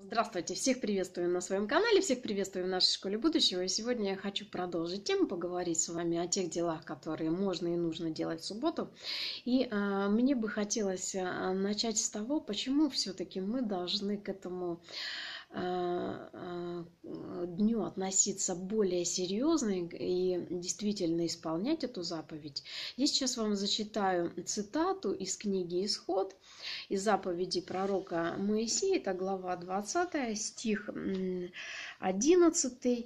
Здравствуйте! Всех приветствую на своем канале, всех приветствую в нашей школе будущего. И сегодня я хочу продолжить тему, поговорить с вами о тех делах, которые можно и нужно делать в субботу. И мне бы хотелось начать с того, почему все-таки мы должны к этому дню относиться более серьезно и действительно исполнять эту заповедь. Я сейчас вам зачитаю цитату из книги «Исход», из заповеди пророка Моисея, это глава 20, стих 11.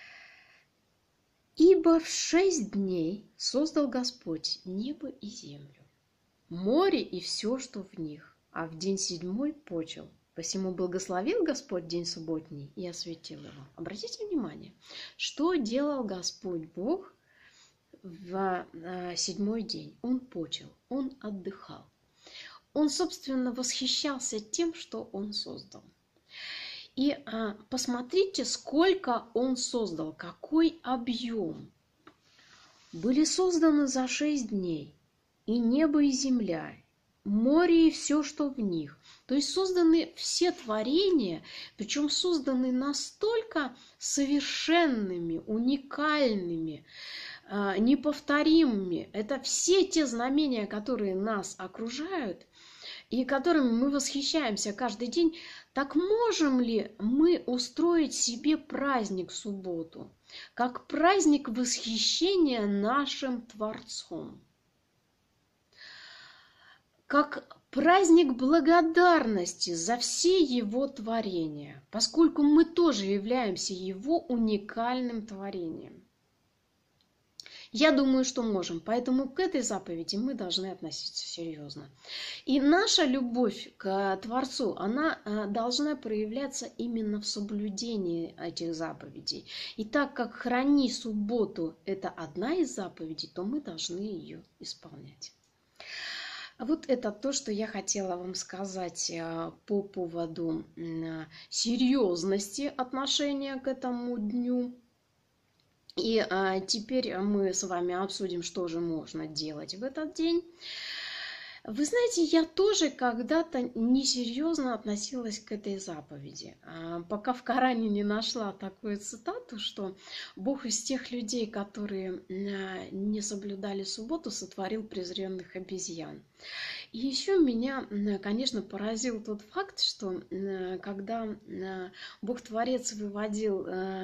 «Ибо в 6 дней создал Господь небо и землю, море и все, что в них, а в день 7 почил. Посему благословил Господь день субботний и осветил его». Обратите внимание, что делал Господь Бог в 7 день. Он почил, он отдыхал. Он, собственно, восхищался тем, что он создал. И посмотрите, сколько он создал, какой объем. Были созданы за 6 дней и небо, и земля, море и все, что в них. То есть созданы все творения, причем созданы настолько совершенными, уникальными, неповторимыми. Это все те знамения, которые нас окружают и которыми мы восхищаемся каждый день. Так можем ли мы устроить себе праздник в субботу, как праздник восхищения нашим Творцом, как праздник благодарности за все Его творения, поскольку мы тоже являемся Его уникальным творением? Я думаю, что можем, поэтому к этой заповеди мы должны относиться серьезно. И наша любовь к Творцу, она должна проявляться именно в соблюдении этих заповедей. И так как «храни субботу» – это одна из заповедей, то мы должны ее исполнять. Вот это то, что я хотела вам сказать по поводу серьезности отношения к этому дню. И теперь мы с вами обсудим, что же можно делать в этот день. Вы знаете, я тоже когда-то несерьезно относилась к этой заповеди, пока в Коране не нашла такую цитату, что Бог из тех людей, которые не соблюдали субботу, сотворил презренных обезьян. И еще меня, конечно, поразил тот факт, что когда Бог-творец выводил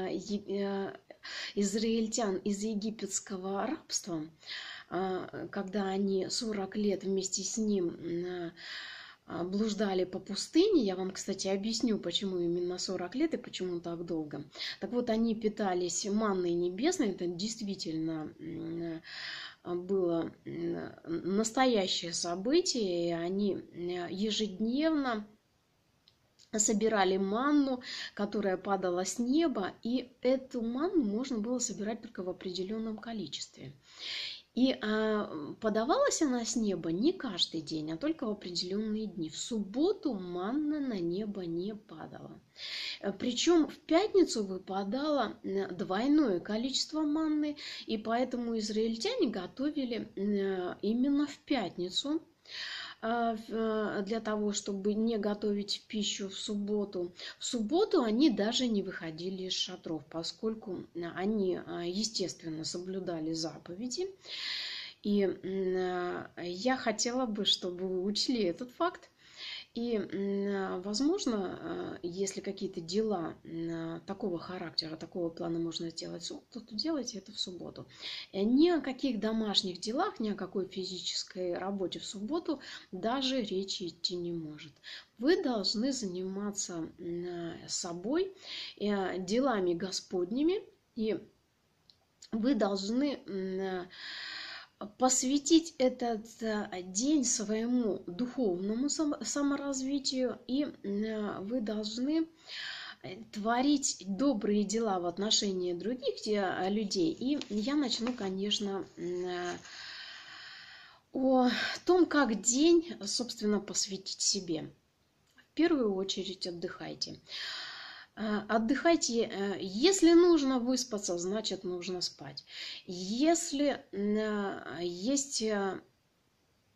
израильтян из египетского рабства, когда они 40 лет вместе с ним блуждали по пустыне. Я вам, кстати, объясню, почему именно 40 лет и почему так долго. Так вот, они питались манной небесной. Это действительно было настоящее событие. И они ежедневно собирали манну, которая падала с неба. И эту манну можно было собирать только в определенном количестве. И подавалась она с неба не каждый день, а только в определенные дни. В субботу манна на небо не падала. Причем в пятницу выпадало двойное количество манны, и поэтому израильтяне готовили именно в пятницу, для того, чтобы не готовить пищу в субботу. В субботу они даже не выходили из шатров, поскольку они, естественно, соблюдали заповеди. И я хотела бы, чтобы вы учли этот факт. И, возможно, если какие-то дела такого характера, такого плана можно сделать в субботу, то делайте это в субботу. Ни о каких домашних делах, ни о какой физической работе в субботу даже речи идти не может. Вы должны заниматься собой, делами Господними, и вы должны посвятить этот день своему духовному саморазвитию, и вы должны творить добрые дела в отношении других людей. И я начну, конечно, о том, как день, собственно, посвятить себе. В первую очередь отдыхайте. Отдыхайте, если нужно выспаться, значит нужно спать. Если есть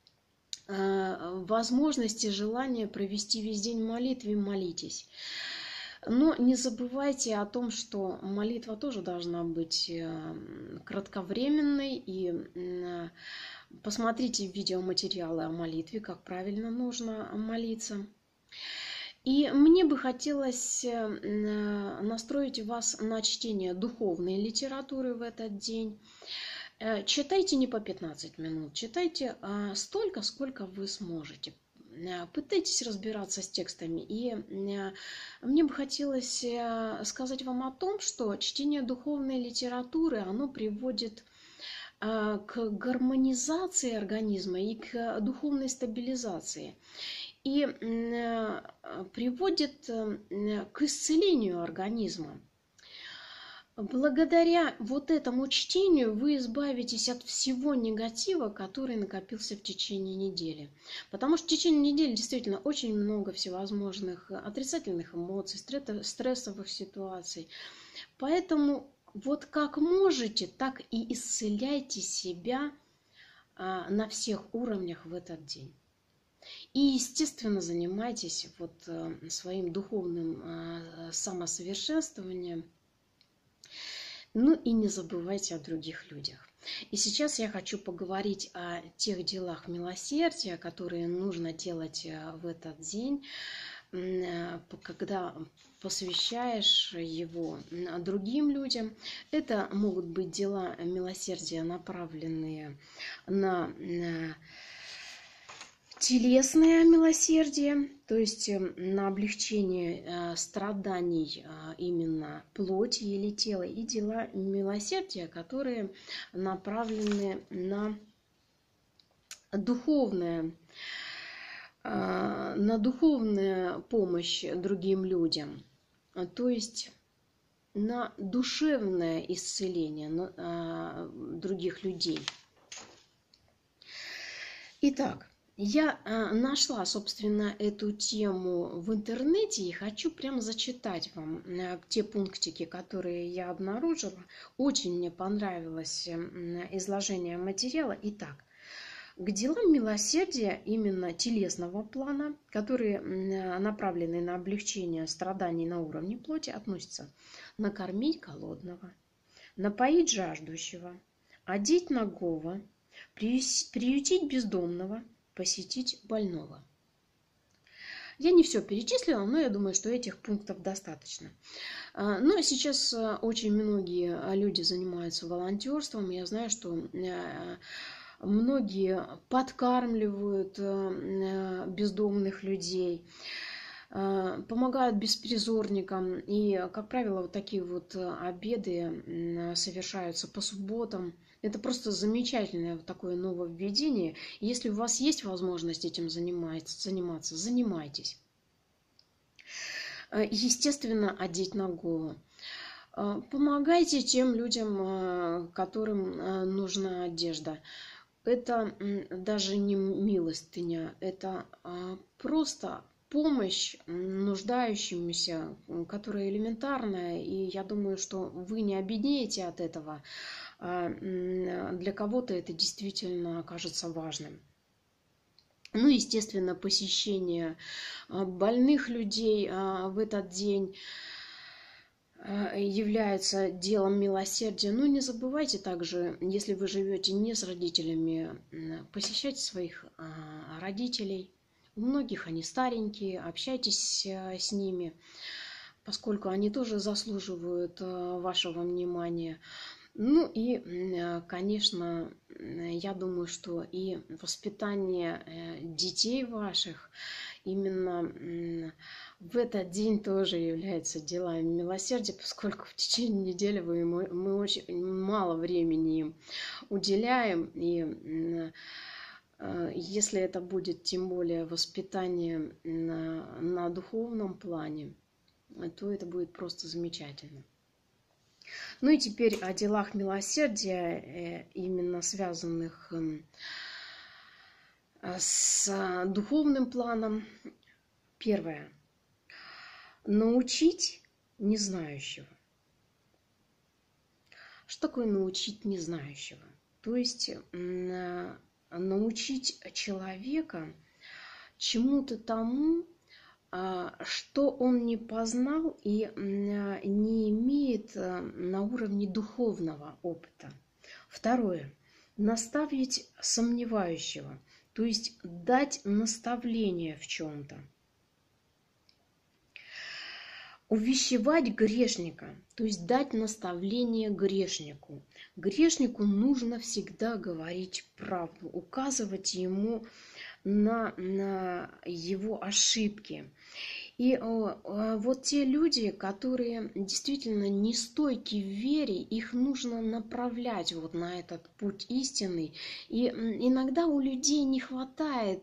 возможность и желание провести весь день в молитве, молитесь. Но не забывайте о том, что молитва тоже должна быть кратковременной. И посмотрите видеоматериалы о молитве, как правильно нужно молиться. И мне бы хотелось настроить вас на чтение духовной литературы в этот день. Читайте не по 15 минут, читайте столько, сколько вы сможете. Пытайтесь разбираться с текстами. И мне бы хотелось сказать вам о том, что чтение духовной литературы, оно приводит к гармонизации организма и к духовной стабилизации. И приводит к исцелению организма. Благодаря вот этому чтению вы избавитесь от всего негатива, который накопился в течение недели. Потому что в течение недели действительно очень много всевозможных отрицательных эмоций, стрессовых ситуаций. Поэтому вот как можете, так и исцеляйте себя на всех уровнях в этот день. И, естественно, занимайтесь вот своим духовным самосовершенствованием. Ну и не забывайте о других людях. И сейчас я хочу поговорить о тех делах милосердия, которые нужно делать в этот день, когда посвящаешь его другим людям. Это могут быть дела милосердия, направленные на телесное милосердие, то есть на облегчение страданий именно плоти или тела, и дела милосердия, которые направлены на духовную помощь другим людям, то есть на душевное исцеление других людей. Итак, я нашла, собственно, эту тему в интернете и хочу прямо зачитать вам те пунктики, которые я обнаружила. Очень мне понравилось изложение материала. Итак, к делам милосердия именно телесного плана, которые направлены на облегчение страданий на уровне плоти, относятся: накормить голодного, напоить жаждущего, одеть нагого, приютить бездомного, посетить больного. Я не все перечислила, но я думаю, что этих пунктов достаточно. Но сейчас очень многие люди занимаются волонтерством. Я знаю, что многие подкармливают бездомных людей, помогают беспризорникам. И, как правило, вот такие вот обеды совершаются по субботам. Это просто замечательное такое нововведение. Если у вас есть возможность этим заниматься, занимайтесь. Естественно, одеть нагого. Помогайте тем людям, которым нужна одежда. Это даже не милостыня, это просто помощь нуждающимся, которая элементарная. И я думаю, что вы не обеднеете от этого. Для кого-то это действительно окажется важным. Ну, естественно, посещение больных людей в этот день является делом милосердия. Ну, не забывайте также, если вы живете не с родителями, посещать своих родителей. У многих они старенькие, общайтесь с ними, поскольку они тоже заслуживают вашего внимания. Ну и, конечно, я думаю, что и воспитание детей ваших именно в этот день тоже является делами милосердия, поскольку в течение недели мы очень мало времени им уделяем. И если это будет тем более воспитание на духовном плане, то это будет просто замечательно. Ну и теперь о делах милосердия, именно связанных с духовным планом. Первое. Научить незнающего. Что такое научить незнающего? То есть научить человека чему-то тому, что он не познал и не имеет на уровне духовного опыта. Второе. Наставить сомневающего, то есть дать наставление в чем-то. Увещевать грешника, то есть дать наставление грешнику. Грешнику нужно всегда говорить правду, указывать ему на его ошибки. И вот те люди, которые действительно нестойки в вере, их нужно направлять вот на этот путь истинный. И иногда у людей не хватает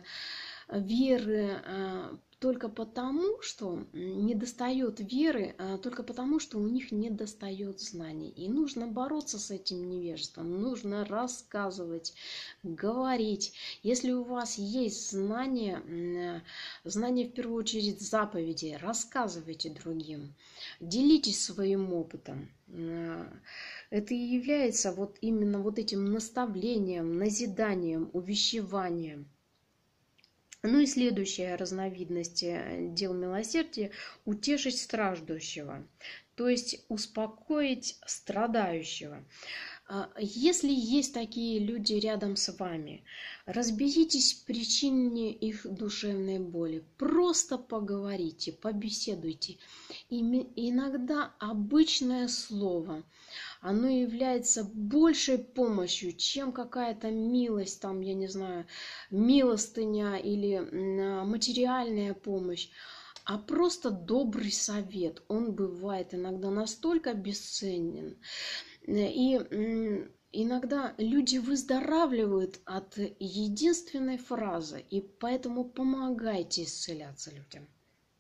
веры только потому, что недостает веры, только потому, что у них недостает знаний. И нужно бороться с этим невежеством, нужно рассказывать, говорить. Если у вас есть знания, знания в первую очередь заповеди, рассказывайте другим, делитесь своим опытом. Это и является вот именно вот этим наставлением, назиданием, увещеванием. Ну и следующая разновидность дел милосердия – утешить страждущего, то есть успокоить страдающего. Если есть такие люди рядом с вами, разберитесь в причине их душевной боли. Просто поговорите, побеседуйте. И иногда обычное слово, оно является большей помощью, чем какая-то милость, там, я не знаю, милостыня или материальная помощь. А просто добрый совет, он бывает иногда настолько бесценен. И иногда люди выздоравливают от единственной фразы, и поэтому помогайте исцеляться людям.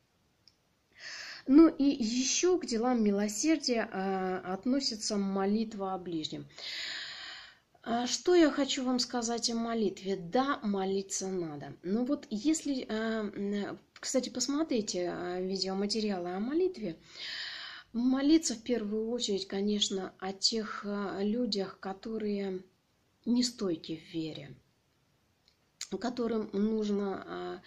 Ну и еще к делам милосердия относится молитва о ближнем. Что я хочу вам сказать о молитве? Да, молиться надо. Но вот если, кстати, посмотрите видеоматериалы о молитве, молиться в первую очередь, конечно, о тех людях, которые не стойки в вере, которым нужно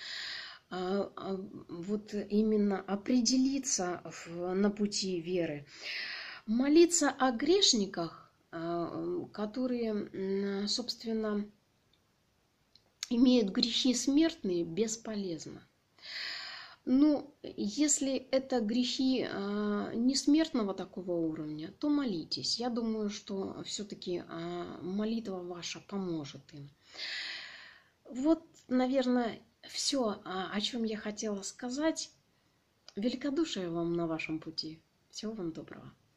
вот именно определиться на пути веры. Молиться о грешниках, которые, собственно, имеют грехи смертные, бесполезно. Ну, если это грехи не смертного такого уровня, то молитесь. Я думаю, что все-таки молитва ваша поможет им. Вот, наверное, все, о чем я хотела сказать. Великодушия вам на вашем пути. Всего вам доброго.